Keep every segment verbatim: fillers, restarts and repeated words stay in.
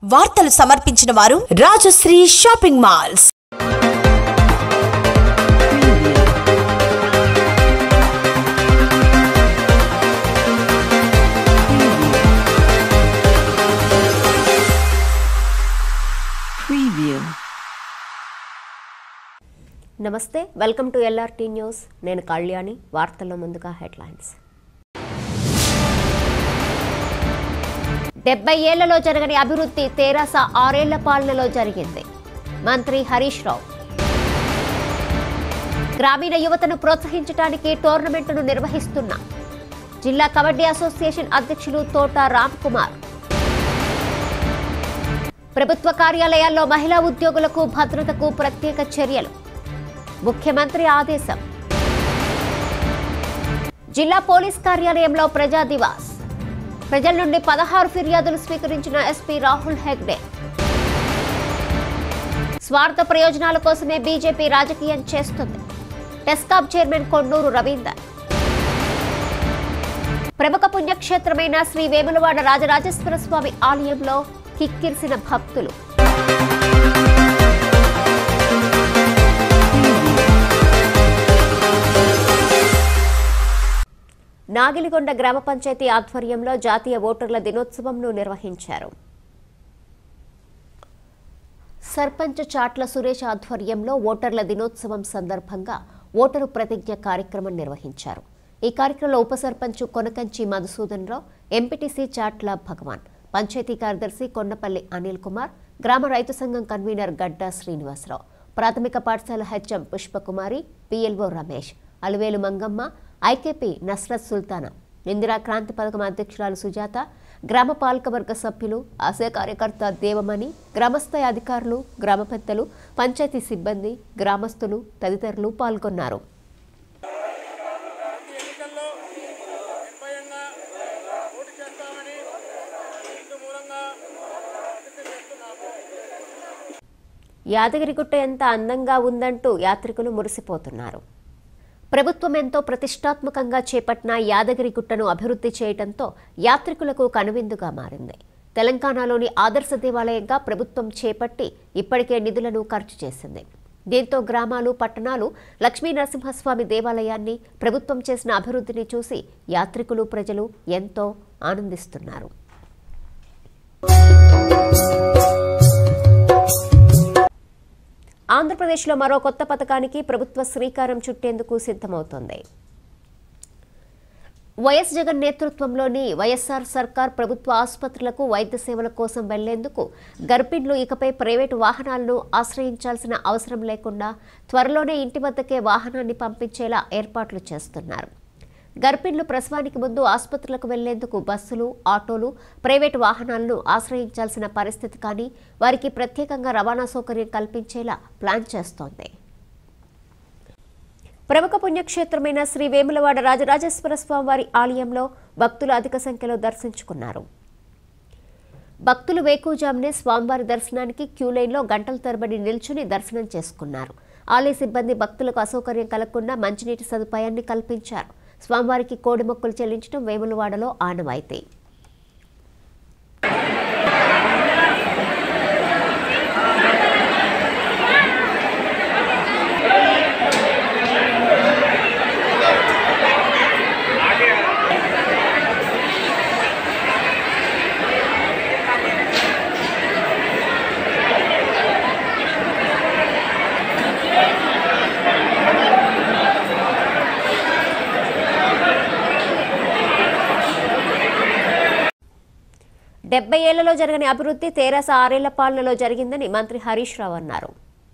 వార్తలు సమర్పించిన వారు రాజశ్రీ షాపింగ్ మాల్స్. నమస్తే, వెల్కమ్ టు ఎల్ఆర్టీ న్యూస్. నేను కళ్యాణి. వార్తల్లో ముందుగా హెడ్లైన్స్. డెబ్బై ఏళ్లలో జరగని అభివృద్ధి తెరాస ఆరేళ్ల పాలనలో జరిగింది. మంత్రి హరీష్ రావు. గ్రామీణ యువతను ప్రోత్సహించడానికి టోర్నమెంటును నిర్వహిస్తున్న జిల్లా కబడ్డీ అసోసియేషన్ అధ్యక్షులు తోట రామ్ కుమార్. ప్రభుత్వ కార్యాలయాల్లో మహిళా ఉద్యోగులకు భద్రతకు ప్రత్యేక చర్యలు. ముఖ్యమంత్రి ఆదేశం. జిల్లా పోలీస్ కార్యాలయంలో ప్రజా దివాస్. ప్రజల నుండి పదహారు ఫిర్యాదులు స్వీకరించిన ఎస్పీ రాహుల్ హెగ్డే. స్వార్థ ప్రయోజనాల కోసమే బీజేపీ రాజకీయం చేస్తుంది. టెస్కాబ్ చైర్మన్ కొండూరు రవీందర్. ప్రముఖ పుణ్యక్షేత్రమైన శ్రీ వేములవాడ రాజరాజేశ్వర స్వామి ఆలయంలో కిక్కిరిసిన భక్తులు. నాగిలిగొండ గ్రామ పంచాయతీ ఆధ్వర్యంలో జాతీయ ఓటర్ల దినోత్సవంను నిర్వహించారు. సర్పంచ్ చాట్ల సురేష్ ఆధ్వర్యంలో ఓటర్ల దినోత్సవం సందర్భంగా ఓటరు ప్రతిజ్ఞ కార్యక్రమం నిర్వహించారు. ఈ కార్యక్రమంలో ఉప సర్పంచ్ కొనకంచి మధుసూదన్ రావు, ఎంపీటీసీ చాట్ల భగవాన్, పంచాయతీ కార్యదర్శి కొండపల్లి అనిల్ కుమార్, గ్రామ రైతు సంఘం కన్వీనర్ గడ్డా శ్రీనివాసరావు, ప్రాథమిక పాఠశాల HM Pushpakumari, PLO Ramesh, Aluvelu Mangamma, IKP Nasrat Sultana, Indira Kranti పథకం అధ్యక్షురాలు సుజాత, గ్రామ పాలకవర్గ సభ్యులు, ఆశయ కార్యకర్త దేవమణి, గ్రామస్థాయి అధికారులు, గ్రామ పెద్దలు, పంచాయతీ సిబ్బంది, గ్రామస్తులు తదితరులు పాల్గొన్నారు. యాదగిరిగుట్ట ఎంత అందంగా ఉందంటూ యాత్రికులు మురిసిపోతున్నారు. ప్రభుత్వం ఎంతో ప్రతిష్టాత్మకంగా చేపట్టిన యాదగిరిగుట్టను అభివృద్ధి చేయడంతో యాత్రికులకు కనువిందుగా మారింది. తెలంగాణలోని ఆదర్శ దేవాలయంగా ప్రభుత్వం చేపట్టి ఇప్పటికే నిధులను ఖర్చు చేసింది. దీంతో గ్రామాలు, పట్టణాలు లక్ష్మీ నరసింహస్వామి దేవాలయాన్ని, ప్రభుత్వం చేసిన అభివృద్ధిని చూసి యాత్రికులు, ప్రజలు ఎంతో ఆనందిస్తున్నారు. ఆంధ్రప్రదేశ్లో మరో కొత్త పథకానికి ప్రభుత్వ శ్రీకారం చుట్టేందుకు సిద్ధమవుతోంది. వైఎస్ జగన్ నేతృత్వంలోని వైఎస్ఆర్ సర్కార్ ప్రభుత్వ ఆసుపత్రులకు వైద్య సేవల కోసం వెళ్లేందుకు గర్భిణులు ఇకపై ప్రైవేటు వాహనాలను ఆశ్రయించాల్సిన అవసరం లేకుండా త్వరలోనే ఇంటి వద్దకే వాహనాన్ని పంపించేలా ఏర్పాట్లు చేస్తున్నారు. గర్భిణులు ప్రసవానికి ముందు ఆసుపత్రులకు వెళ్లేందుకు బస్సులు, ఆటోలు, ప్రైవేటు వాహనాలను ఆశ్రయించాల్సిన పరిస్థితి కానీ వారికి ప్రత్యేకంగా రవాణా సౌకర్యం కల్పించేలా ప్లాన్ చేస్తోంది. ప్రముఖ పుణ్యక్షేత్రమైన శ్రీ వేములవాడ రాజరాజేశ్వర స్వామి వారి ఆలయంలో భక్తులు అధిక సంఖ్యలో దర్శించుకున్నారు. భక్తులు వేకువజామునే స్వామివారి దర్శనానికి క్యూలైన్లో గంటల తరబడి నిల్చుని దర్శనం చేసుకున్నారు. ఆలయ సిబ్బంది భక్తులకు అసౌకర్యం కలగకుండా మంచినీటి సదుపాయాన్ని కల్పించారు. స్వామివారికి కోడి మొక్కులు చెల్లించడం వేములవాడలో ఆనవాయితీ. డెబ్బై ఏళ్లలో జరగని అభివృద్ధి తెరాస ఆరేళ్ల పాలనలో జరిగిందని మంత్రి హరీష్ రావు అన్నారు.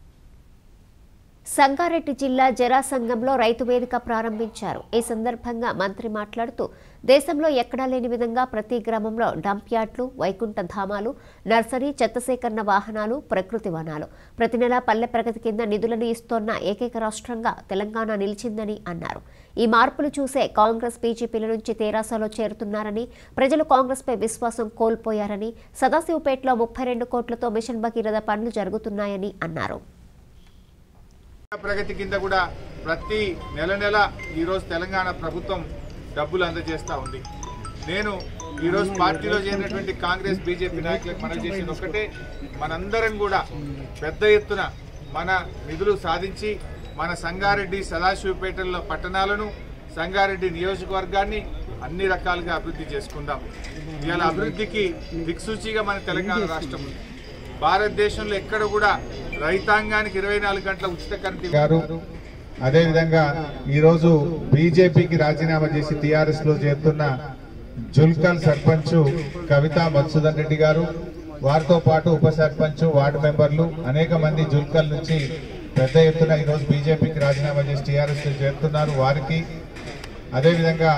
సంగారెడ్డి జిల్లా జరాసంగంలో రైతు వేదిక ప్రారంభించారు. ఈ సందర్భంగా మంత్రి మాట్లాడుతూ దేశంలో ఎక్కడా లేని విధంగా ప్రతి గ్రామంలో డంప్ యార్డ్లు, వైకుంఠ ధామాలు, నర్సరీ, చెత్త సేకరణ వాహనాలు, ప్రకృతి వనాలు, ప్రతి నెలా పల్లె ప్రగతి కింద నిధులను ఇస్తోన్న ఏకైక రాష్ట్రంగా తెలంగాణ నిలిచిందని అన్నారు. ఈ మార్పులు చూసే కాంగ్రెస్, బీజేపీల నుంచి తెరాసలో చేరుతున్నారని, ప్రజలు కాంగ్రెస్పై విశ్వాసం కోల్పోయారని, సదాశివపేటలో ముప్పై రెండు కోట్లతో మిషన్ భగీరథ పనులు జరుగుతున్నాయని అన్నారు. ప్రగతి కింద కూడా ప్రతి నెల నెల ఈరోజు తెలంగాణ ప్రభుత్వం డబ్బులు అందజేస్తూ ఉంది. నేను ఈరోజు పార్టీలో చేరినటువంటి కాంగ్రెస్ బీజేపీ నాయకులకు మనం చేసేది ఒకటే, మనందరం కూడా పెద్ద ఎత్తున మన నిధులు సాధించి మన సంగారెడ్డి సదాశివపేటల్లో పట్టణాలను సంగారెడ్డి నియోజకవర్గాన్ని అన్ని రకాలుగా అభివృద్ధి చేసుకుందాం. ఇవాళ అభివృద్ధికి దిక్సూచిగా మన తెలంగాణ రాష్ట్రం ఉంది. భారతదేశంలో ఎక్కడ కూడా రైతాంగానికి ఇరవై నాలుగు గంటల ఉచిత కరెంట్ గారు, అదేవిధంగా ఈరోజు బీజేపీకి రాజీనామా చేసి టీఆర్ఎస్ లో చేరుతున్న జుల్కల్ సర్పంచ్ కవితా మధుసూదన్ రెడ్డి గారు, వారితో పాటు ఉప సర్పంచ్ వార్డు మెంబర్లు అనేక మంది జుల్కల్ నుంచి పెద్ద ఎత్తున ఈరోజు బీజేపీకి రాజీనామా చేసి టీఆర్ఎస్ లో చేరుతున్నారు. వారికి అదేవిధంగా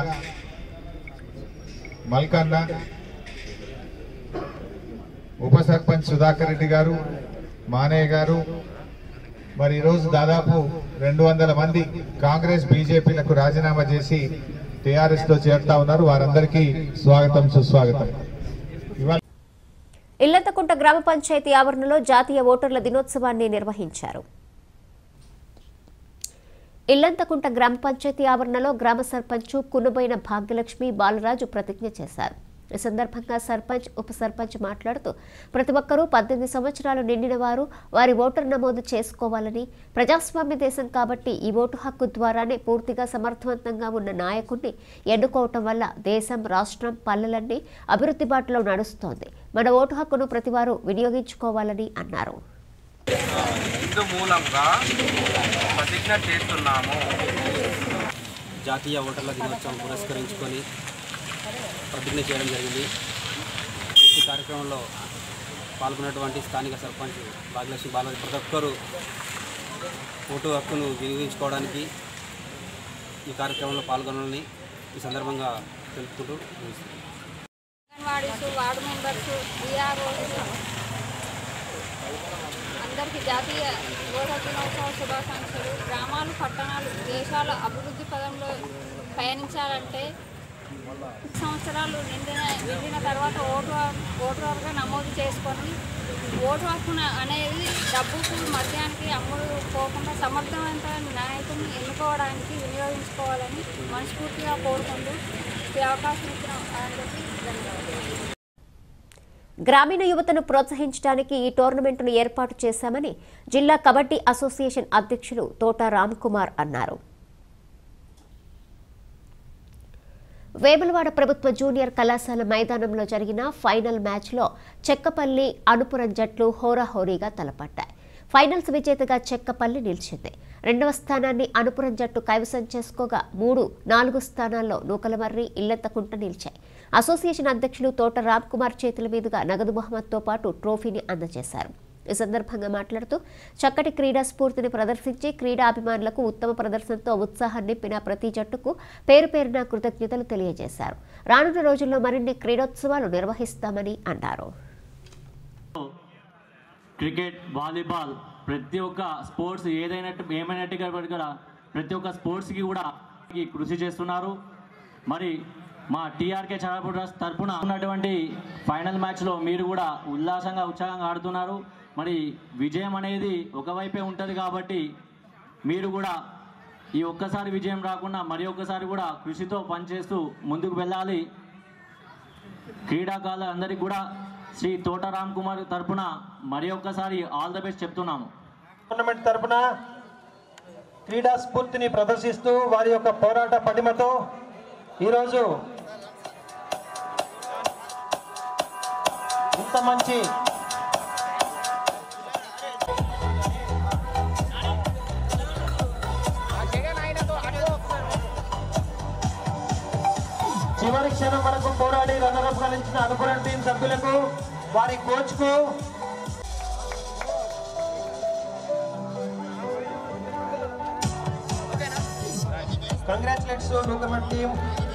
మల్కన్న, ఉప సర్పంచ్ సుధాకర్ రెడ్డి గారు, మానయ్య గారు, మరి ఈరోజు దాదాపు రెండు వందల మంది కాంగ్రెస్ బీజేపీలకు రాజీనామా చేసి టీఆర్ఎస్ లో చేరుతా ఉన్నారు. వారందరికీ స్వాగతం, సుస్వాగతం. ఇల్లంతకుంట గ్రామ పంచాయతీ ఆవరణలో జాతీయ ఓటర్ల దినోత్సవాన్ని నిర్వహించారు. ఇల్లంతకుంట గ్రామ పంచాయతీ ఆవరణలో గ్రామ సర్పంచ్ కునుబైన భాగ్యలక్ష్మి బాలరాజు ప్రతిజ్ఞ చేశారు. ఈ సందర్భంగా సర్పంచ్ ఉప సర్పంచ్ మాట్లాడుతూ ప్రతి ఒక్కరూ పద్దెనిమిది సంవత్సరాలు నిండిన వారు వారి ఓటర్ నమోదు చేసుకోవాలని, ప్రజాస్వామ్య దేశం కాబట్టి ఈ ఓటు హక్కు ద్వారానే పూర్తిగా సమర్థవంతంగా ఉన్న నాయకుడిని ఎన్నుకోవటం వల్ల దేశం, రాష్ట్రం, పల్లెలన్నీ అభివృద్ధి బాటలో నడుస్తోంది. మన ఓటు హక్కును ప్రతివారు వినియోగించుకోవాలని అన్నారు. ఇందు మూలంగా ప్రతిజ్ఞ చేస్తున్నాము. జాతీయ ఓటర్ల దినోత్సవం పురస్కరించుకొని ప్రతిజ్ఞ చేయడం జరిగింది. ఈ కార్యక్రమంలో పాల్గొన్నటువంటి స్థానిక సర్పంచ్ భాగ్యలక్ష్మి బాలాజీ ప్రతి ఒక్కరూ ఓటు హక్కును వినియోగించుకోవడానికి ఈ కార్యక్రమంలో పాల్గొనాలని ఈ సందర్భంగా తెలుపుకుంటూ వార్డు మెంబర్స్, అందరికీ జాతీయ ఓటర్ దినోత్సవ శుభాకాంక్షలు. గ్రామాలు, పట్టణాలు దేశాల అభివృద్ధి పదంలో పయనించాలంటే సంవత్సరాలు నిండిన నిండిన తర్వాత ఓటు ఓటర్గా నమోదు చేసుకొని ఓటు హక్కు అనేది డబ్బుకు మద్యానికి అమ్ముడు పోకుండా సమర్థవంతమైన నాయకుని ఎన్నుకోవడానికి వినియోగించుకోవాలని మనస్ఫూర్తిగా కోరుకుంటూ ఈ అవకాశం ఇచ్చిన అందరికీ ధన్యవాదాలు. గ్రామీణ యువతను ప్రోత్సహించడానికి ఈ టోర్నమెంట్ను ఏర్పాటు చేశామని జిల్లా కబడ్డీ అసోసియేషన్ అధ్యక్షులు తోట రామ్ కుమార్ అన్నారు. వేములవాడ ప్రభుత్వ జూనియర్ కళాశాల మైదానంలో జరిగిన ఫైనల్ మ్యాచ్లో చెక్కపల్లి, అనుపురం జట్లు హోరాహోరీగా తలపడ్డాయి. ఫైనల్స్ విజేతగా చెక్కపల్లి నిలిచింది. రెండవ స్థానాన్ని అనుపురం జట్టు కైవసం చేసుకోగా మూడు, నాలుగు స్థానాల్లో నూకలమర్రి, ఇల్లంతకుంట నిలిచాయి. అసోసియేషన్ అధ్యక్షులు తోట రామ్ కుమార్ చేతుల మీదుగా నగదు బహుమతితో పాటు ట్రోఫీని అందజేశారు. ఈ సందర్భంగా మాట్లాడుతూ చక్కటి క్రీడా స్ఫూర్తిని ప్రదర్శించి క్రీడాభిమానులకు ఉత్తమ ప్రదర్శనతో ఉత్సాహం నింపిన ప్రతి జట్టుకు పేరు పేరున కృతజ్ఞతలు తెలియజేశారు. రానున్న రోజుల్లో మరిన్ని క్రీడోత్సవాలు నిర్వహిస్తామని అన్నారు. క్రికెట్, వాలీబాల్, ప్రతి ఒక్క స్పోర్ట్స్ ఏదైనట్టు ఏమైనట్టుగా కూడా ప్రతి ఒక్క స్పోర్ట్స్కి కూడా కృషి చేస్తున్నారు. మరి మా టీఆర్కే చంద్రపూర్ తరఫున ఉన్నటువంటి ఫైనల్ మ్యాచ్లో మీరు కూడా ఉల్లాసంగా ఉత్సాహంగా ఆడుతున్నారు. మరి విజయం అనేది ఒకవైపే ఉంటుంది కాబట్టి మీరు కూడా ఈ ఒక్కసారి విజయం రాకుండా మరి ఒక్కసారి కూడా కృషితో పనిచేస్తూ ముందుకు వెళ్ళాలి. క్రీడాకారులందరికీ కూడా శ్రీ తోట రామ్ కుమార్ తరఫున మరి ఒక్కసారి ఆల్ ద బెస్ట్ చెప్తున్నాము. టోర్నమెంట్ తరఫున క్రీడా స్ఫూర్తిని ప్రదర్శిస్తూ వారి యొక్క పోరాట పటిమతో ఈరోజు ఇంత మంచి చివరి క్షణం వరకు పోరాడి రన్నరప్ గా నిలిచిన అనుపురం టీం సభ్యులకు, వారి కోచ్ కు కంగ్రాచులేట్స్ నూకమర్ టీం.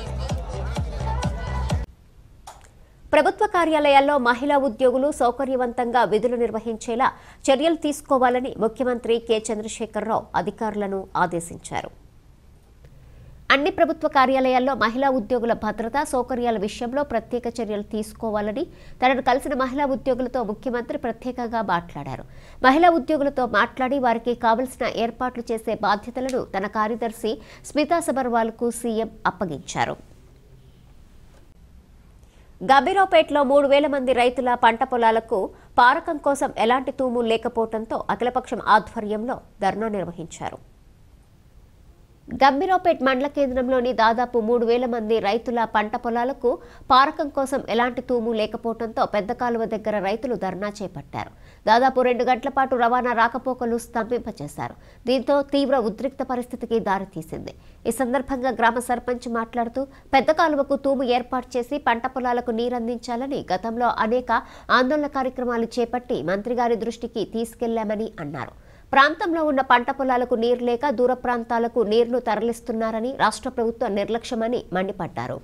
ప్రభుత్వ కార్యాలయాల్లో మహిళా ఉద్యోగులు సౌకర్యవంతంగా విధులు నిర్వహించేలా చర్యలు తీసుకోవాలని ముఖ్యమంత్రి కె చంద్రశేఖరరావు అధికారులను ఆదేశించారు. అన్ని ప్రభుత్వ కార్యాలయాల్లో మహిళా ఉద్యోగుల భద్రత సౌకర్యాల విషయంలో ప్రత్యేక చర్యలు తీసుకోవాలని తనను కలిసిన మహిళా ఉద్యోగులతో ముఖ్యమంత్రి ప్రత్యేకంగా మాట్లాడారు. మహిళా ఉద్యోగులతో మాట్లాడి వారికి కావలసిన ఏర్పాట్లు చేసే బాధ్యతలను తన కార్యదర్శి స్మితా సబర్వాల్కు సీఎం అప్పగించారు. గంభీరావుపేటలో మూడు వేల మంది రైతుల పంట పొలాలకు పారకం కోసం ఎలాంటి తూము లేకపోవడంతో అఖిలపక్షం ఆధ్వర్యంలో ధర్నా నిర్వహించారు. గంభీరావుపేట మండల కేంద్రంలోని దాదాపు మూడు వేల మంది రైతుల పంట పొలాలకు పారకం కోసం ఎలాంటి తూము లేకపోవడంతో పెద్ద కాలువ దగ్గర రైతులు ధర్నా చేపట్టారు. దాదాపు రెండు గంటల పాటు రవాణా రాకపోకలు స్తంభింపచేశారు. దీంతో తీవ్ర ఉద్రిక్త పరిస్థితికి దారితీసింది. ఈ సందర్భంగా గ్రామ సర్పంచ్ మాట్లాడుతూ పెద్ద కాలువకు తూము ఏర్పాటు చేసి పంట పొలాలకు నీరందించాలని గతంలో అనేక ఆందోళన కార్యక్రమాలు చేపట్టి మంత్రి గారి దృష్టికి తీసుకెళ్లామని అన్నారు. ప్రాంతంలో ఉన్న పంట పొలాలకు నీరు లేక దూర ప్రాంతాలకు నీరును తరలిస్తున్నారని రాష్ట్ర ప్రభుత్వం నిర్లక్ష్యమని మండిపడ్డారు.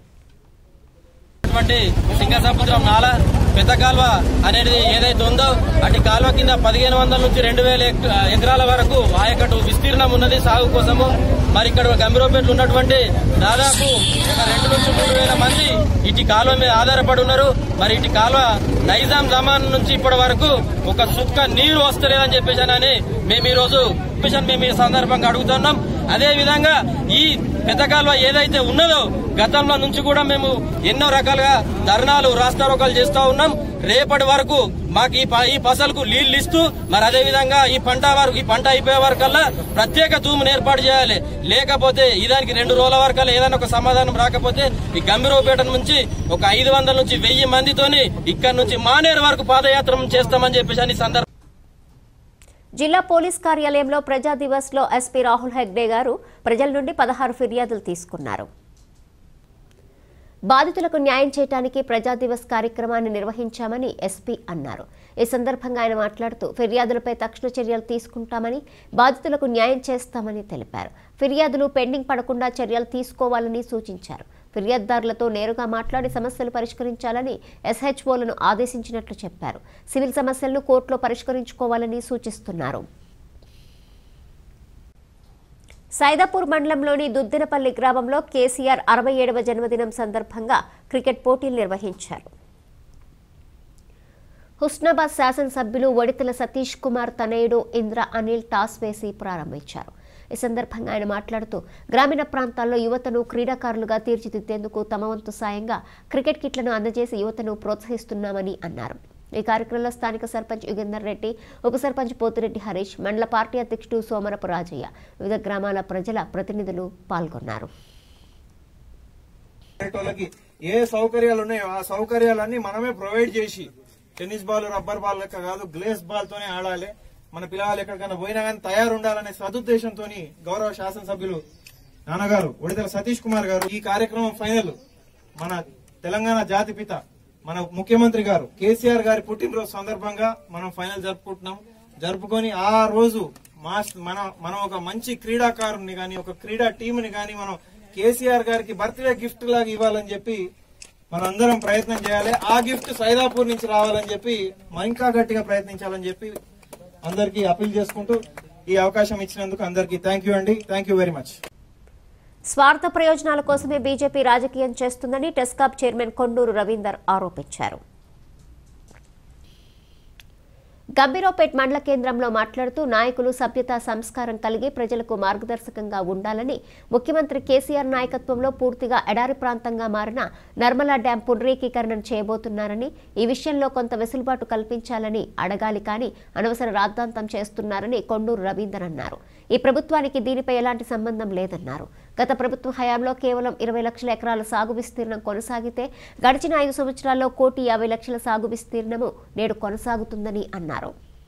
సింగసముద్రం నాల పెద్ద కాలువ అనేది ఏదైతే ఉందో అటు కాలువ కింద పదిహేను వందల నుంచి రెండు వేల ఎకరాల వరకు ఆయకట్టు విస్తీర్ణం ఉన్నది సాగు కోసము. మరి ఇక్కడ గంభీరావుపేటలో ఉన్నటువంటి దాదాపు ఒక రెండు నుంచి మూడు వేల మంది ఇటు కాలువ మీద ఆధారపడి ఉన్నారు. మరి ఇటు కాలువ నైజాం జమాన్ నుంచి ఇప్పటి వరకు ఒక సుక్క నీరు వస్తలేదని చెప్పేసానని మేము ఈ రోజు మేము ఈ సందర్భంగా అడుగుతున్నాం. అదే విధంగా ఈ పెద్ద కాలువ ఏదైతే ఉన్నదో గతంలో నుంచి కూడా మేము ఎన్నో రకాలుగా ధర్నాలు రాస్తారోకాలు చేస్తూ ఉన్నాం. రేపటి వరకు మాకు ఈ పసలకు నీళ్లు ఇస్తూ మరి అదే విధంగా ఈ పంట వరకు ఈ పంట అయిపోయే వరకల్లా ప్రత్యేక తూమును ఏర్పాటు చేయాలి. లేకపోతే ఈ దానికి రెండు రోజుల వరకల్లా ఏదైనా ఒక సమాధానం రాకపోతే ఈ గంభీరావుపేట నుంచి ఒక ఐదు వందల నుంచి వెయ్యి మందితోని ఇక్కడ నుంచి మానేరు వరకు పాదయాత్ర చేస్తామని చెప్పేసి అని సందర్భం. జిల్లా పోలీస్ కార్యాలయంలో ప్రజా దివస్ లో ఎస్పీ రాహుల్ హెగ్డే గారు ప్రజల నుండి పదహారు ఫిర్యాదులు తీసుకున్నారు. బాధితులకు న్యాయం చేయడానికి ప్రజా దివస్ కార్యక్రమాన్ని నిర్వహించామని ఎస్పీ అన్నారు. ఈ సందర్భంగా ఆయన మాట్లాడుతూ ఫిర్యాదులపై తక్షణ చర్యలు తీసుకుంటామని, బాధితులకు న్యాయం చేస్తామని తెలిపారు. ఫిర్యాదులు పెండింగ్ పడకుండా చర్యలు తీసుకోవాలని సూచించారు. ఫిర్యాదుదారులతో నేరుగా మాట్లాడి సమస్యలు పరిష్కరించాలని ఎస్హెచ్ఓలను ఆదేశించినట్లు చెప్పారు. సివిల్ సమస్యలను కోర్టులో పరిష్కరించుకోవాలని సూచిస్తున్నారు. సైదాపూర్ మండలంలోని దుద్దినపల్లి గ్రామంలో కేసీఆర్ అరవై ఏడవ జన్మదినం సందర్భంగా క్రికెట్ పోటీలు నిర్వహించారు. హుస్నాబాద్ శాసనసభ్యులు వడితల సతీష్ కుమార్ తనయుడు ఇంద్ర అనిల్ టాస్ వేసి ప్రారంభించారు. ఈ సందర్భంగా ఆయన మాట్లాడుతూ గ్రామీణ ప్రాంతాల్లో యువతను క్రీడాకారులుగా తీర్చిదిద్దేందుకు తమ వంతు సాయంగా క్రికెట్ కిట్లను అందజేసి యువతను ప్రోత్సహిస్తున్నామని అన్నారు. ఈ కార్యక్రమంలో స్థానిక సర్పంచ్ యుగేందర్ రెడ్డి, ఉప సర్పంచ్ పోతిరెడ్డి హరీష్, మండల పార్టీ అధ్యక్షుడు సోమరపు రాజయ్య, వివిధ గ్రామాల ప్రజల ప్రతినిధులు పాల్గొన్నారు. ఏ సౌకర్యాలు ఉన్నాయో ఆ సౌకర్యాలన్నీ మనమే ప్రొవైడ్ చేసి, టెన్నిస్ బాల్ రబ్బర్ బాల్ లెక్క కాదు గ్లేస్ బాల్ తోనే ఆడాలి, మన పిల్లలు ఎక్కడికైనా పోయినా కానీ తయారు ఉండాలనే సదుద్దేశంతో గౌరవ శాసనసభ్యులు నాన్నగారు వడితల సతీష్ కుమార్ గారు ఈ కార్యక్రమం ఫైనల్ మన తెలంగాణ జాతిపిత మన ముఖ్యమంత్రి గారు కేసీఆర్ గారి పుట్టినరోజు సందర్భంగా మనం ఫైనల్ జరుపుకుంటున్నాం. జరుపుకొని ఆ రోజు మన మనం ఒక మంచి క్రీడాకారుని గాని ఒక క్రీడా టీంని గాని మనం కేసీఆర్ గారికి బర్త్డే గిఫ్ట్ లాగా ఇవ్వాలని చెప్పి మనందరం ప్రయత్నం చేయాలి. ఆ గిఫ్ట్ సైదాపూర్ నుంచి రావాలని చెప్పి ఇంకా గట్టిగా ప్రయత్నించాలని చెప్పి అందరికీ అపీల్ చేసుకుంటూ ఈ అవకాశం ఇచ్చినందుకు అందరికీ థ్యాంక్ యూ అండి. Thank you very much. స్వార్థ ప్రయోజనాల కోసమే బీజేపీ రాజకీయం చేస్తుందని టెస్కాప్ చైర్మన్ కొండూరు రవీందర్ ఆరోపించారు. గంభీరావుపేట మండల కేంద్రంలో మాట్లాడుతూ నాయకులు సభ్యతా సంస్కారం కలిగి ప్రజలకు మార్గదర్శకంగా ఉండాలని, ముఖ్యమంత్రి కేసీఆర్ నాయకత్వంలో పూర్తిగా ఎడారి ప్రాంతంగా మారిన నర్మలా డ్యాం పునరేకీకరణ చేయబోతున్నారని, ఈ విషయంలో కొంత వెసులుబాటు కల్పించాలని అడగాలి కానీ అనవసర రాద్ధాంతం చేస్తున్నారని కొండూరు రవీందర్ అన్నారు. ఈ ప్రభుత్వానికి దీనిపై ఎలాంటి సంబంధం లేదన్నారు. గత ప్రభుత్వ హయాంలో కేవలం ఇరవై లక్షల ఎకరాల సాగు విస్తీర్ణం కొనసాగితే గడిచిన ఐదు సంవత్సరాల్లో కోటి యాభై లక్షల సాగు విస్తీర్ణము నేడు కొనసాగుతుందని అన్నారు.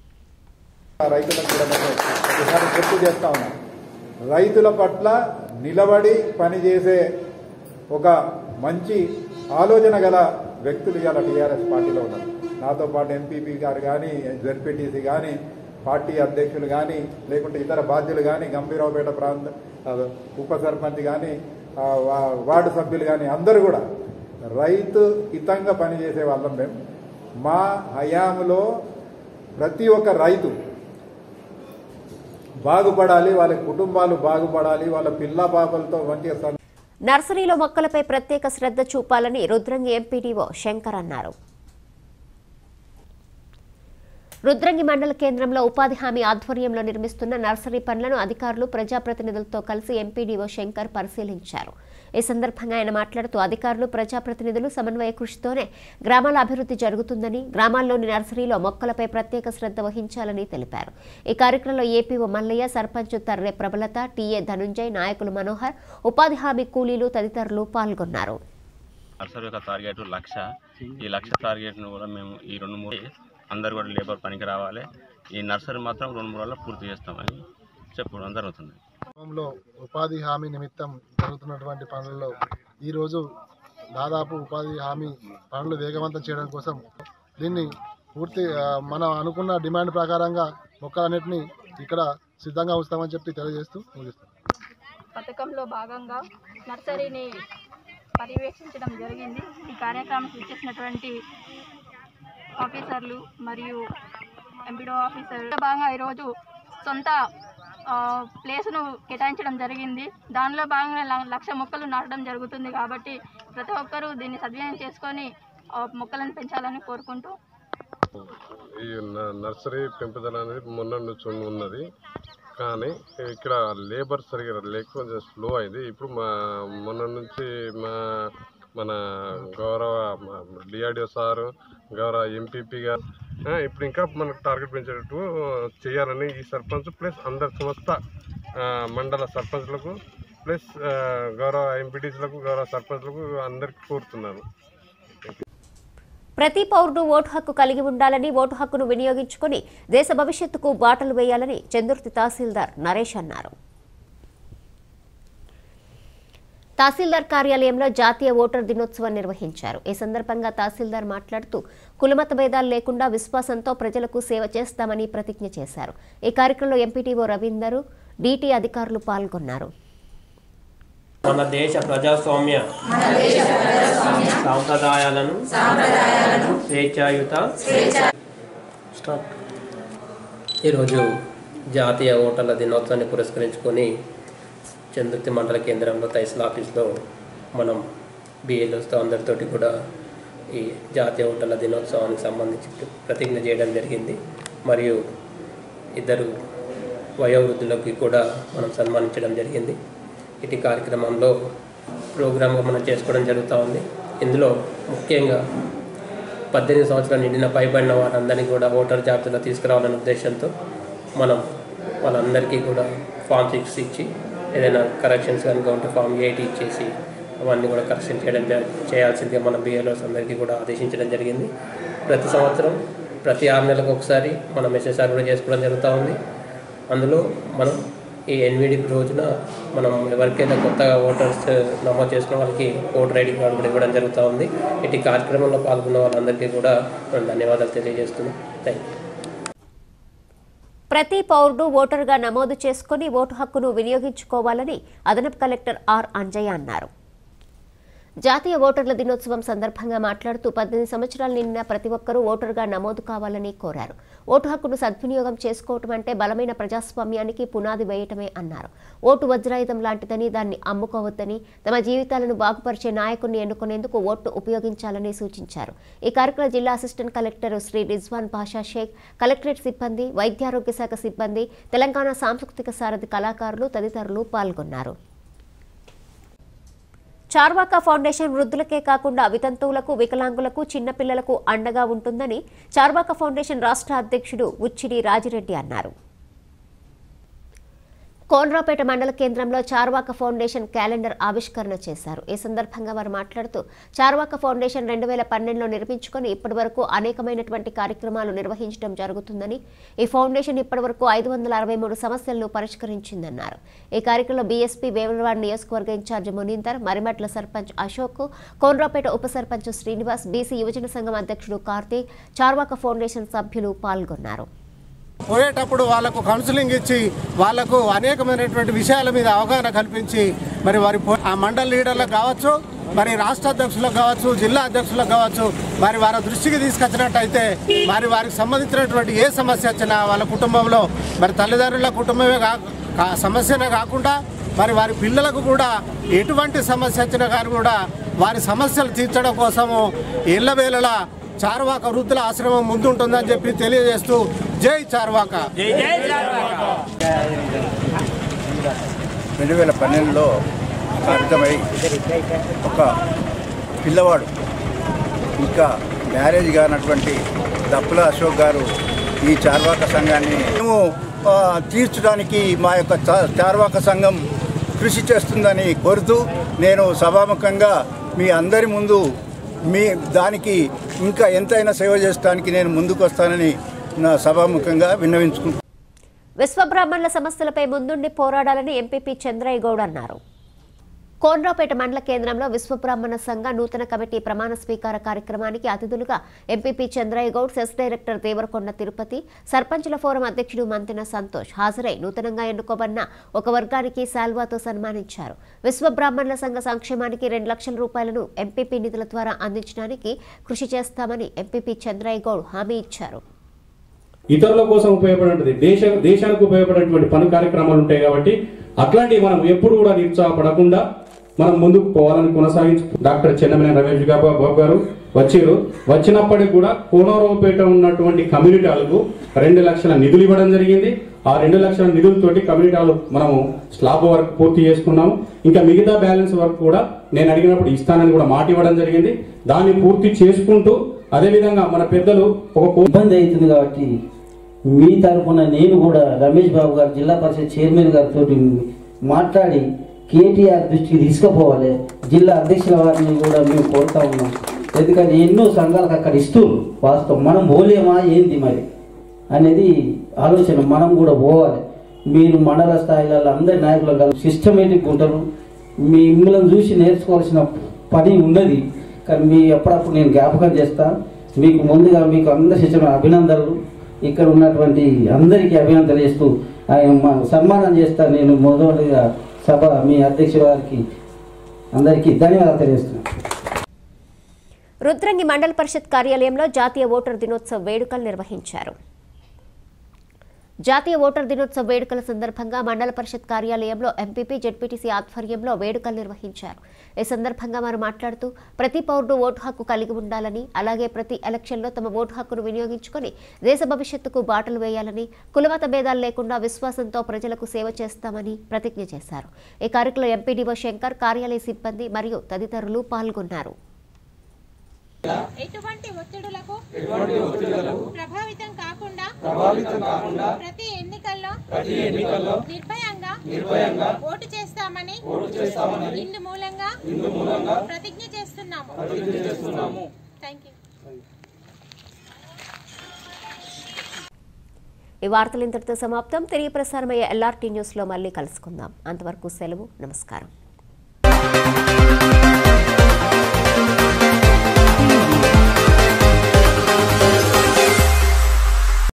రైతుల పట్ల నిలబడి పనిచేసే ఒక మంచి ఆలోచన గల వ్యక్తులు ఇవాళ టీఆర్ఎస్ పార్టీలో ఉన్నారు. నాతో పాటు ఎంపీపీ గారు కానీ, జెడ్పీటీసీ కానీ, పార్టీ అధ్యక్షులు కానీ, లేకుంటే ఇతర బాధ్యులు కానీ, గంభీరావుపేట ప్రాంత ఉప సర్పంచ్ కానీ, వార్డు సభ్యులు కానీ అందరూ కూడా రైతు హితంగా పనిచేసే వాళ్ళం. మేము మా హయాంలో ప్రతి ఒక్క రైతు బాగుపడాలి, వాళ్ళ కుటుంబాలు బాగుపడాలి, వాళ్ళ పిల్ల పాపలతో మంచిగా. నర్సరీలో మొక్కలపై ప్రత్యేక శ్రద్ధ చూపాలని రుద్రంగి ఎంపీడీఓ శంకర్ అన్నారు. రుద్రంగి మండల కేంద్రంలో ఉపాధి హామీ ఆధ్వర్యంలో నిర్మిస్తున్న నర్సరీ పనులను అధికారులు ప్రజాప్రతినిధులతో కలిసి ఎంపీడీఓ శంకర్ పరిశీలించారు. ఈ ఈ సందర్భంగా ఆయన మాట్లాడుతూ అధికారులు ప్రజాప్రతినిధులు సమన్వయ కృషితోనే గ్రామాల అభివృద్ధి జరుగుతుందని, గ్రామాల్లోని నర్సరీలో మొక్కలపై ప్రత్యేక శ్రద్ధ వహించాలని తెలిపారు. ఈ కార్యక్రమంలో ఏపీఓ మల్లయ్య, సర్పంచ్ తర్రె ప్రబలత, టీఏ ధనుంజయ్, నాయకులు మనోహర్, ఉపాధి హామీ కూలీలు తదితరులు పాల్గొన్నారు. నర్సరీ యొక్క టార్గెట్ లక్ష. ఈ లక్ష టార్గెట్ను కూడా మేము ఈ రెండు మూడు అందరు కూడా లేబర్ పనికి రావాలి. ఈ నర్సరీ మాత్రం రెండు మూడు రోజుల్లో పూర్తి చేస్తామని చెప్పడం జరుగుతుంది. గ్రామంలో ఉపాధి హామీ నిమిత్తం జరుగుతున్నటువంటి పనులలో ఈరోజు దాదాపు ఉపాధి హామీ పనులు వేగవంతం చేయడం కోసం దీన్ని పూర్తి మనం అనుకున్న డిమాండ్ ప్రకారంగా మొక్కలన్నింటినీ ఇక్కడ సిద్ధంగా ఉంచుతామని చెప్పి తెలియజేస్తూ ముగిస్తాం. పథకంలో భాగంగా నర్సరీని పర్యవేక్షించడం జరిగింది. ఈ కార్యక్రమం ఇచ్చేసినటువంటి ఆఫీసర్లు మరియు ఎంపీడో ఆఫీసర్ భాగంగా ఈరోజు సొంత ప్లేస్ను కేటాయించడం జరిగింది. దానిలో భాగంగా లక్ష మొక్కలు నాటడం జరుగుతుంది. కాబట్టి ప్రతి ఒక్కరూ దీన్ని సద్వినియోగం చేసుకొని మొక్కలను పెంచాలని కోరుకుంటూ, ఈ నర్సరీ పెంపుదల అనేది మొన్న నుంచి ఉన్నది, కానీ ఇక్కడ లేబర్ సరిగా లేక కొంచెం స్లో అయింది. ఇప్పుడు మా మొన్న నుంచి మా మన గౌరవ డిఆర్డిఓ సారు, గౌరవ ఎంపీపీ గారు ఇప్పుడు ఇంకా మనకు టార్గెట్ పెంచేటట్టు చేయాలని ఈ సర్పంచ్ ప్లస్ అందరి సంస్థ మండల సర్పంచ్లకు ప్లస్ గౌరవ ఎంపీటీసీలకు, గౌరవ సర్పంచ్లకు అందరికీ కోరుతున్నాను. ప్రతి పౌరుడు ఓటు హక్కు కలిగి ఉండాలని, ఓటు హక్కును వినియోగించుకుని దేశ భవిష్యత్తుకు బాటలు వేయాలని చందుర్తి తహసీల్దార్ నరేష్ అన్నారు. తహసీల్దార్ కార్యాలయంలో జాతీయ ఓటర్ దినోత్సవం నిర్వహించారు. ఈ సందర్భంగా తహసీల్దార్ మాట్లాడుతూ కులమత భేదాలు లేకుండా విశ్వాసంతో ప్రజలకు సేవ చేస్తామని ప్రతిజ్ఞ చేశారు. ఈ కార్యక్రమంలో ఎంపీటీఓ రవీందర్, డీటీ అధికారులు పాల్గొన్నారు. మన దేశ ప్రజాస్వామ్య సాంప్రదాయాలను స్వేచ్ఛాయుత ఈరోజు జాతీయ ఓటర్ల దినోత్సవాన్ని పురస్కరించుకొని చందుర్తి మండల కేంద్రంలో తహసీల్ ఆఫీస్లో మనం బిఎల్ఓస్తో అందరితోటి కూడా ఈ జాతీయ ఓటర్ల దినోత్సవానికి సంబంధించి ప్రతిజ్ఞ చేయడం జరిగింది. మరియు ఇద్దరు వయోవృద్ధులకి కూడా మనం సన్మానించడం జరిగింది. ఇటు కార్యక్రమంలో ప్రోగ్రామ్గా మనం చేసుకోవడం జరుగుతూ ఉంది. ఇందులో ముఖ్యంగా పద్దెనిమిది సంవత్సరాలు నిండిన పైబడిన వారందరినీ కూడా ఓటర్ జాబితాలో తీసుకురావాలనే ఉద్దేశంతో మనం వాళ్ళందరికీ కూడా ఫామ్ సిక్స్ ఇచ్చి ఏదైనా కరెక్షన్స్ కనుక ఉంటే ఫామ్ ఎయిట్ ఇచ్చేసి అవన్నీ కూడా కరెక్షన్ చేయడం చేయాల్సిందిగా మన బిఎల్ఓస్ అందరికీ కూడా ఆదేశించడం జరిగింది. ప్రతి సంవత్సరం ప్రతి ఆరు నెలలకు ఒకసారి మనం ఎస్ఎస్ఆర్ కూడా చేసుకోవడం జరుగుతూ ఉంది. అందులో మనం ఈ ఎన్విడి రోజున మనం ఎవరికైనా కొత్తగా ఓటర్స్ నమోదు చేసుకున్న వాళ్ళకి ఓటర్ ఐడి కార్డు కూడా ఇవ్వడం జరుగుతూ ఉంది. ఇటు కార్యక్రమంలో పాల్గొన్న వాళ్ళందరికీ కూడా మనం ధన్యవాదాలు తెలియజేస్తున్నాం. Thank you. ప్రతి పౌరుడు ఓటరుగా నమోదు చేసుకుని ఓటు హక్కును వినియోగించుకోవాలని అదనపు కలెక్టర్ ఆర్ అంజయ్య అన్నారు. జాతీయ ఓటర్ల దినోత్సవం సందర్భంగా మాట్లాడుతూ పద్దెనిమిది సంవత్సరాలు నిండిన ప్రతి ఒక్కరూ ఓటరుగా నమోదు కావాలని కోరారు. ఓటు హక్కును సద్వినియోగం చేసుకోవటం అంటే బలమైన ప్రజాస్వామ్యానికి పునాది వేయటమే అన్నారు. ఓటు వజ్రాయుధం లాంటిదని, దాన్ని అమ్ముకోవద్దని, తమ జీవితాలను బాగుపరిచే నాయకుడిని ఎన్నుకునేందుకు ఓటు ఉపయోగించాలని సూచించారు. ఈ కార్యక్రమంలో జిల్లా assistant collector Sri Rizwan Basha Shaik, collectorate సిబ్బంది, వైద్యారోగ్య శాఖ సిబ్బంది, తెలంగాణ సాంస్కృతిక సారథి కళాకారులు తదితరులు పాల్గొన్నారు. చార్వాక ఫౌండేషన్ వృద్ధులకే కాకుండా వితంతువులకు, వికలాంగులకు, చిన్నపిల్లలకు అండగా ఉంటుందని చార్వాక ఫౌండేషన్ రాష్ట్ర అధ్యక్షుడు ఉచ్చిడి రాజిరెడ్డి అన్నారు. కోనరాపేట మండల కేంద్రంలో చార్వాక ఫౌండేషన్ క్యాలెండర్ ఆవిష్కరణ చేశారు. ఈ సందర్భంగా వారు మాట్లాడుతూ చార్వాక ఫౌండేషన్ రెండు వేల పన్నెండులో నిర్మించుకొని ఇప్పటి వరకు అనేకమైనటువంటి కార్యక్రమాలు నిర్వహించడం జరుగుతుందని, ఈ ఫౌండేషన్ ఇప్పటి వరకు ఐదు వందల అరవై మూడు సమస్యలను పరిష్కరించిందన్నారు. ఈ కార్యక్రమంలో బీఎస్పీ వేములవాడ నియోజకవర్గ ఇన్ఛార్జి మునీందర్, మరిమెట్ల సర్పంచ్ అశోక్, కోనరాపేట ఉప సర్పంచ్ శ్రీనివాస్, బీసీ యువజన సంఘం అధ్యక్షుడు కార్తీక్, చార్వాక ఫౌండేషన్ సభ్యులు పాల్గొన్నారు. పోయేటప్పుడు వాళ్లకు కౌన్సిలింగ్ ఇచ్చి వాళ్లకు అనేకమైనటువంటి విషయాల మీద అవగాహన కల్పించి మరి వారి ఆ మండల లీడర్లకు కావచ్చు, మరి రాష్ట్ర అధ్యక్షులకు కావచ్చు, జిల్లా అధ్యక్షులకు కావచ్చు, మరి వారి దృష్టికి తీసుకొచ్చినట్టయితే మరి వారికి సంబంధించినటువంటి ఏ సమస్య వచ్చినా వాళ్ళ కుటుంబంలో మరి తల్లిదండ్రుల కుటుంబమే కా సమస్యనే కాకుండా మరి వారి పిల్లలకు కూడా ఎటువంటి సమస్య వచ్చినా కానీ కూడా వారి సమస్యలు తీర్చడం కోసము ఎల్లవేళలా చార్వాక వృద్ధుల ఆశ్రమం ముందుంటుందని చెప్పి తెలియజేస్తూ జై చార్వాక. రెండు వేల పన్నెండులో అర్థమై ఒక పిల్లవాడు ఇంకా మ్యారేజ్ కానటువంటి దప్పుల అశోక్ గారు ఈ చార్వాక సంఘాన్ని మేము తీర్చడానికి మా యొక్క చార్వాక సంఘం కృషి చేస్తుందని కోరుతూ నేను సభాముఖంగా మీ అందరి ముందు మీ దానికి ఇంకా ఎంతైనా సేవ చేయడానికి నేను ముందుకు వస్తానని నా సభాముఖంగా విన్నవించుకుంటున్నాను. విశ్వబ్రాహ్మణుల సమస్యలపై ముందుండి పోరాడాలని ఎంపీపీ చంద్రయ్య గౌడ్ అన్నారు. కోనరావుపేట మండల కేంద్రంలో విశ్వబ్రాహ్మణ సంఘ నూతన కమిటీ ప్రమాణ స్వీకార కార్యక్రమానికి అతిథులుగా MPP Chandraiah Goud, CESS director Devarakonda Tirupati, సర్పంచుల ఫోరం అధ్యక్షుడు మంతెన సంతోష్ హాజరై నూతనంగా ఎన్నుకోబడిన ఒక వర్గానికి శాల్వాతో సన్మానించారు. విశ్వబ్రాహ్మణుల సంఘ సంక్షేమానికి రెండు లక్షల రూపాయలను ఎంపీపీ నిధుల ద్వారా అందించడానికి కృషి చేస్తామని ఎంపీపీ చంద్రయ్య గౌడ్ హామీ ఇచ్చారు. ఇతరుల కోసం ఉపయోగపడే దేశ దేశానికి ఉపయోగపడేటువంటి పలు కార్యక్రమాలు ఉంటాయి కాబట్టి అట్లాంటివి మనం ఎప్పుడు కూడా నిరుత్సాహపడకుండా మనం ముందుకు పోవాలని కొనసాగించు. డాక్టర్ చెన్నమనే రమేష్ బాబు గారు వచ్చారు. వచ్చినప్పటికి కూడా కోనరావుపేట ఉన్నటువంటి కమ్యూనిటీ హాల్కు రెండు లక్షల నిధులు ఇవ్వడం జరిగింది. ఆ రెండు లక్షల నిధులతోటి కమ్యూనిటీ హాల్ మనము స్లాబ్ వర్క్ పూర్తి చేసుకున్నాము. ఇంకా మిగతా బ్యాలెన్స్ వర్క్ కూడా నేను అడిగినప్పుడు ఇస్తానని కూడా మాట ఇవ్వడం జరిగింది. దాన్ని పూర్తి చేసుకుంటూ అదేవిధంగా మన పెద్దలు ఒక ఇబ్బంది అవుతుంది కాబట్టి మీ తరఫున నేను కూడా రమేష్ బాబు గారు జిల్లా పరిషత్ చైర్మన్ గారితో మాట్లాడి కేటీఆర్ దృష్టికి తీసుకుపోవాలి. జిల్లా అధ్యక్షుల వారిని కూడా మేము కోరుతా ఉన్నాం. ఎందుకంటే ఎన్నో సంఘాలకు అక్కడ ఇస్తున్నారు. వాస్తవం మనం పోలేమా ఏంది మరి అనేది ఆలోచన మనం కూడా పోవాలి. మీరు మండల స్థాయిలలో అందరి నాయకులు కలిసి సిస్టమేటిక్ ఉంటారు. మీ మిమ్మల్ని చూసి నేర్చుకోవాల్సిన పని ఉన్నది. కానీ మీ ఎప్పుడప్పుడు నేను జ్ఞాపకం చేస్తాను. మీకు ముందుగా మీకు అందరి శిక్షణ అభినందనలు. ఇక్కడ ఉన్నటువంటి అందరికీ అభినందనలు చేస్తూ ఆయన సన్మానం చేస్తాను. నేను మొదటిగా సభ మీ అధ్యక్షుల వారికి అందరికీ ధన్యవాదాలు తెలియజేస్తున్నాను. రుద్రంగి మండల పరిషత్ కార్యాలయంలో జాతీయ ఓటర్ దినోత్సవ వేడుకలు నిర్వహించారు. జాతీయ ఓటర్ దినోత్సవ వేడుకల సందర్భంగా మండల పరిషత్ కార్యాలయంలో ఎంపీపీ జెడ్పీటీసీ ఆధ్వర్యంలో వేడుకలు నిర్వహించారు. ఈ సందర్భంగా వారు మాట్లాడుతూ ప్రతి పౌరుడు ఓటు హక్కు కలిగి ఉండాలని, అలాగే ప్రతి ఎలక్షన్లో తమ ఓటు హక్కును వినియోగించుకొని దేశ భవిష్యత్తుకు బాటలు వేయాలని, కులమత భేదాలు లేకుండా విశ్వాసంతో ప్రజలకు సేవ చేస్తామని ప్రతిజ్ఞ చేశారు. ఈ కార్యక్రమంలో ఎంపీడీఓ శంకర్, కార్యాలయ సిబ్బంది మరియు తదితరులు పాల్గొన్నారు. ఎటువంటి ఒత్తిడులకు ప్రభావితం కాకుండా ప్రతి ఎన్నికల్లో నిర్భయంగా ఓటు చేస్తామని ఇందు మూలంగా ప్రతిజ్ఞ చేస్తున్నాము. థాంక్యూ. ఈ వార్తలు ఇంతటితో సమాప్తం. తిరిగి ప్రసారమయ్యే ఎల్ఆర్టీ న్యూస్లో మళ్ళీ కలుసుకుందాం. అంతవరకు సెలవు. నమస్కారం.